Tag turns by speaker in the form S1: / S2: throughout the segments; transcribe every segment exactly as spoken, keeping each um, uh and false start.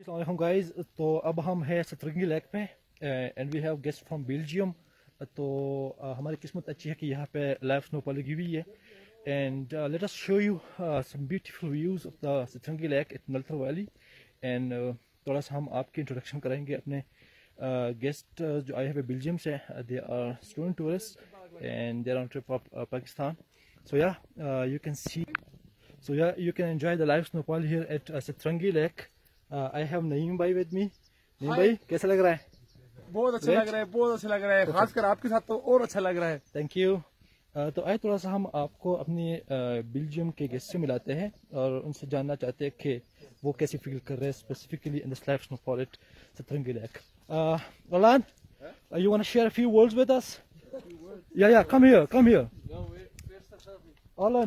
S1: अस्सलाम गाइस, तो अब हम हैं सतरंगी लेक पे and we have guest from Belgium. तो uh, हमारी किस्मत अच्छी है कि यहाँ पे लाइव स्नोफॉल लगी हुई है and let us show you some beautiful views of the Satrangi lake at Nalthar valley. And थोड़ा सा हम आपके इंट्रोडक्शन करेंगे अपने गेस्ट uh, uh, जो आए हैं बेल्जियम से। They are student tourist and they are on trip of Pakistan. So yeah you can see so yeah you can enjoy the live snowfall here at Satrangi lake. I have Naeem भाई with मी। नईम भाई कैसा लग रहा है?
S2: बहुत अच्छा लग रहा है, बहुत अच्छा लग रहा है, खासकर आपके साथ तो और अच्छा लग रहा है।
S1: Thank you. uh, तो आए थोड़ा सा हम आपको अपने बेल्जियम uh, के गेस्ट से मिलाते हैं और उनसे जानना चाहते हैं कि वो कैसे फील कर रहे हैं specifically in this live snowfall at Satrangi lake. Roland, uh, you want to share a few words with us? Yeah, yeah, come here, come here. Roland.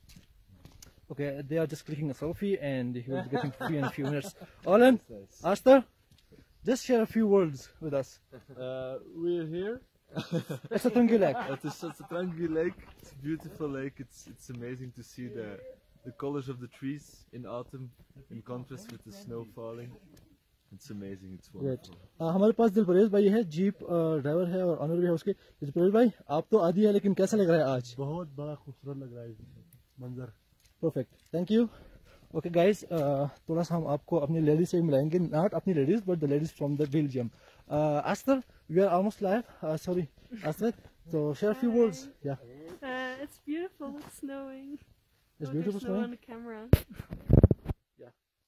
S1: Okay, they are just clicking a selfie and he will be getting free in a few minutes. Roland, Aster, just share a few words with us.
S3: Uh, we're here.
S1: It's a Sitrangi Lake.
S3: It's a Sitrangi Lake. It's a beautiful lake. It's it's amazing to see the the colors of the trees in autumn in contrast with the snow falling. It's amazing. It's wonderful.
S1: uh, हमारे पास दिलपरेज भाई है, jeep driver है और honour भी है उसके। दिलपरेज भाई, आप तो आदि है लेकिन कैसा लग रहा है आज?
S4: बहुत बड़ा खूबसूरत लग रहा है मंजर।
S1: Perfect, thank you. Okay guys, थोड़ा सा हम आपको अपनी लेडीज से मिलाएंगे, नॉट अपनी ladies but the ladies from the Belgium. Aster, we are almost live. Uh, sorry, Aster. So share a few words. Yeah.
S5: Uh, it's beautiful. It's snowing.
S1: It's
S5: oh,
S1: beautiful
S5: snow
S1: snowing.
S5: on the camera.
S1: Yeah.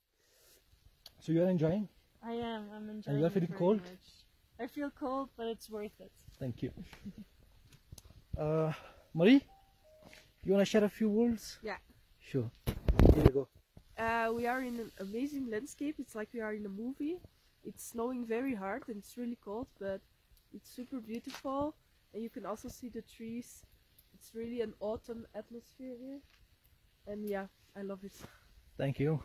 S1: So you are enjoying?
S5: I am. I'm enjoying.
S1: And you are
S5: it
S1: feeling
S5: very
S1: cold?
S5: much. I feel cold, but it's worth it.
S1: Thank you. Uh, Marie, you want to share a few words?
S6: Yeah.
S1: Sure. Here you go.
S6: Uh, we are in an amazing landscape. It's like we are in a movie. It's snowing very hard and it's really cold, but it's super beautiful. And you can also see the trees. It's really an autumn atmosphere here. And yeah, I love it.
S1: Thank you.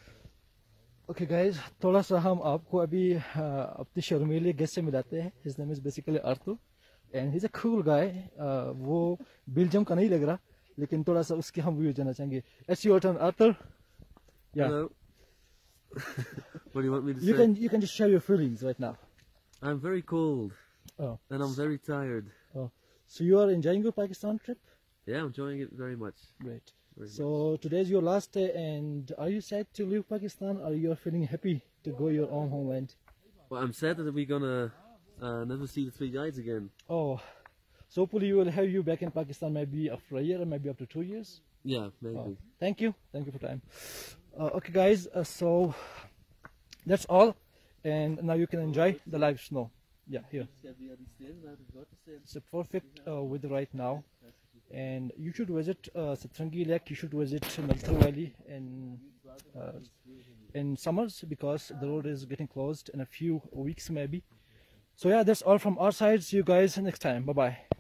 S1: Okay guys, थोड़ा सा हम आपको अभी अपने शर्मीले guest से मिलाते हैं। His name is basically Arthur and he's a cool guy. uh, वो बेल्जियम का नहीं लग रहा लेकिन थोड़ा सा उसके हम व्यू जानना चाहेंगे। It's your turn, Arthur. Yeah.
S3: Hello. What do you want me to
S1: you
S3: say?
S1: can you can just share your feelings right now.
S3: I'm very cold.
S1: Oh.
S3: And I'm very tired.
S1: Oh. So you are enjoying your Pakistan trip?
S3: Yeah, I'm enjoying it very much.
S1: Great.
S3: Very
S1: So
S3: much.
S1: today is your last day, and are you sad to leave Pakistan, or you are feeling happy to go your own homeland?
S3: Well, I'm sad that we're gonna uh, never see the three guides again.
S1: Oh, so hopefully we will have you back in Pakistan maybe after a year, or maybe after two years.
S3: Yeah, maybe.
S1: Oh, thank you, thank you for time. Uh, okay, guys, uh, so that's all, and now you can enjoy the live snow. Yeah, here. It's a perfect uh, weather right now, and you should visit uh, Sitrangi Lake. You should visit Nalthar Valley in uh, in summers because the road is getting closed in a few weeks maybe. So yeah, that's all from our side. See you guys next time. Bye bye.